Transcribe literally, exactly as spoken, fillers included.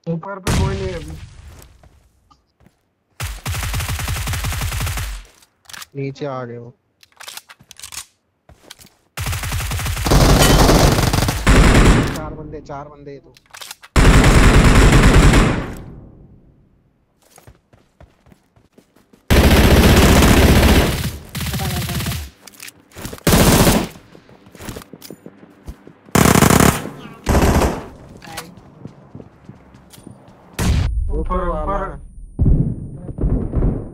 ऊपर पे कोई नहीं है अभी। नीचे आ गए वो। चार बंदे चार बंदे ये तो। पता नहीं कौन है। ऊपर ऊपर वाला ऊपर।